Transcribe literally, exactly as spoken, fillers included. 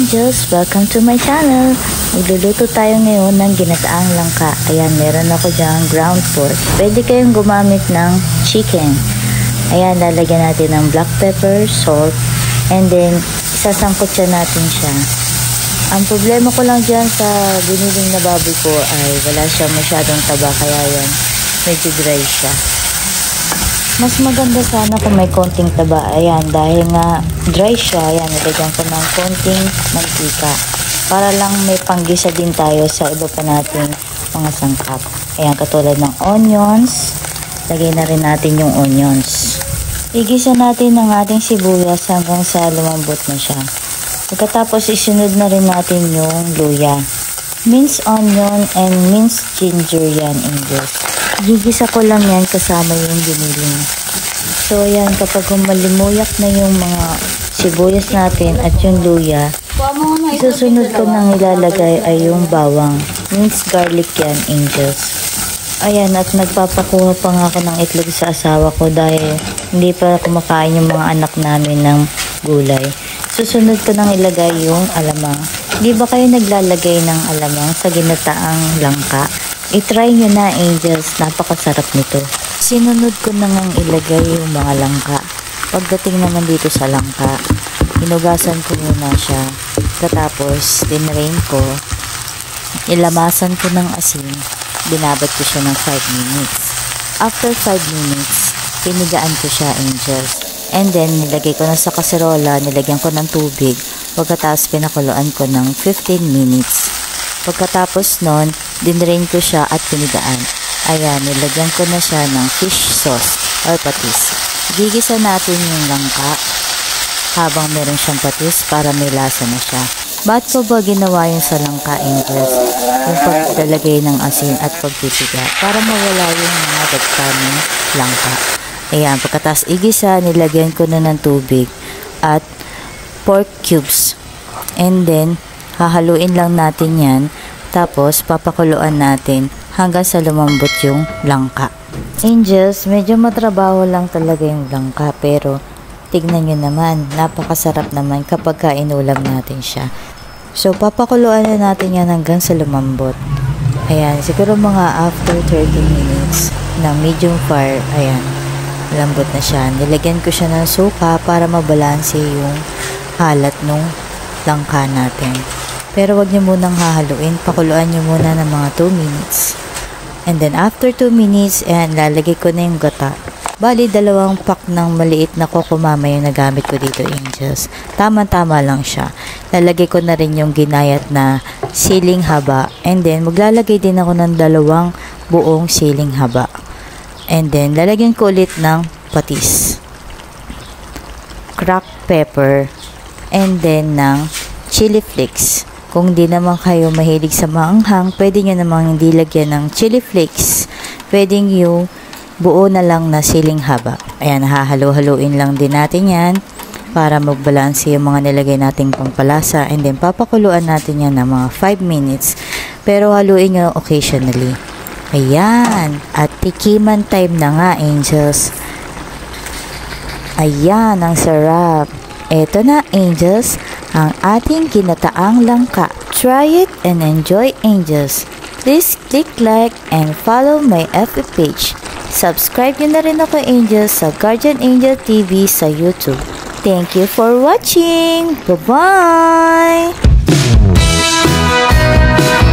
Angels! Welcome to my channel! Magluluto tayo ngayon ng ginataang langka. Ayan, meron ako dyan ground pork. Pwede kayong gumamit ng chicken. Ayan, lalagyan natin ng black pepper, salt, and then isasangkot siya natin siya. Ang problema ko lang dyan sa biniling na baboy ko ay wala siya masyadong taba, kaya yan, medyo dry siya. Mas maganda sana kung may konting taba. Ayan, dahil nga dry siya, ayan, nilagyan ko ng konting mantika. Para lang may panggisa din tayo sa iba pa nating mga sangkap. Ayan, katulad ng onions. Lagay na rin natin yung onions. Igisa natin ng ating sibuyas hanggang sa lumambot na siya. Pagkatapos, isunod na rin natin yung luya. Minced onion and minced ginger yan, Angels. Gigisa ko lang yan kasama yung giniling. So, yan, kapag malimuyak na yung mga sibuyas natin at yung luya, susunod ko nang ilalagay ay yung bawang. Minced garlic yan, Angels. Ayan, at nagpapakuha pa nga ako ng itlog sa asawa ko dahil hindi pa kumakain yung mga anak namin ng gulay. Susunod ko nang ilagay yung alamang. Di ba kayo naglalagay ng alamang sa ginataang langka? I-try nyo na, Angels. Napakasarap nito. Sinunod ko na ngang ilagay yung mga langka. Pagdating naman dito sa langka, hinugasan ko muna siya. Katapos, dinrain ko. Ilamasan ko ng asin. Binabad ko siya ng five minutes. After five minutes, pinigaan ko siya, Angels. And then, nilagay ko na sa kaserola, nilagyan ko ng tubig. Pagkatapos, pinakuluan ko ng fifteen minutes. Pagkatapos nun, dinrain ko siya at pinigaan. Ayan, nilagyan ko na siya ng fish sauce or patis. Gigisa natin yung langka habang meron siyang patis para may lasa na siya. Ba't ko ba ginawa yung sa langka, Angels? Yung paglalagay ng asin at pagpipiga para mawala yung mga dagta ng langka. Ayan, pagkatapos igisa, nilagyan ko na ng tubig at pork cubes. And then, hahaluin lang natin yan. Tapos, papakuluan natin hanggang sa lumambot yung langka. Angels, medyo matrabaho lang talaga yung langka. Pero, tignan nyo naman, napakasarap naman kapag kainulam natin siya. So, papakuluan na natin yan hanggang sa lumambot. Ayan, siguro mga after thirty minutes ng medium fire, ayan, lambot na siya. Nilagyan ko siya ng suka para mabalanse yung halat nung langka natin. Pero wag niyo munang hahaluin. Pakuluan niyo muna ng mga two minutes. And then after two minutes, ayan, lalagay ko na yung gata. Bali, dalawang pack ng maliit na kokomama yung nagamit ko dito, Angels. Tama-tama lang siya. Lalagay ko na rin yung ginayat na siling haba. And then, maglalagay din ako ng dalawang buong siling haba. And then, lalagyan ko ulit ng patis, cracked pepper, and then ng chili flakes. Kung di naman kayo mahilig sa maanghang, pwede nyo namang hindi lagyan ng chili flakes. Pwedeng yung buo na lang na siling haba. Ayan, hahalo-haluin lang din natin yan para magbalanse yung mga nilagay nating pampalasa. And then, papakuluan natin yan ng mga five minutes. Pero haluin nyo occasionally. Ayan, at tikiman time na nga, Angels. Ayan, ang sarap. Eto na, Angels, ang ating ginataang langka. Try it and enjoy, Angels. Please click like and follow my F B page. Subscribe nyo na rin ako, Angels, sa Guardian Angel T V sa YouTube. Thank you for watching. Bye-bye!